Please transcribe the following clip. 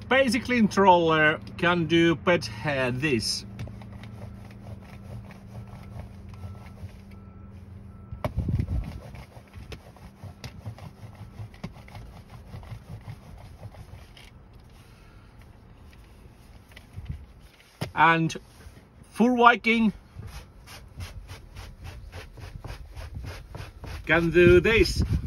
basically controller can do pet this. And Furviking can do this.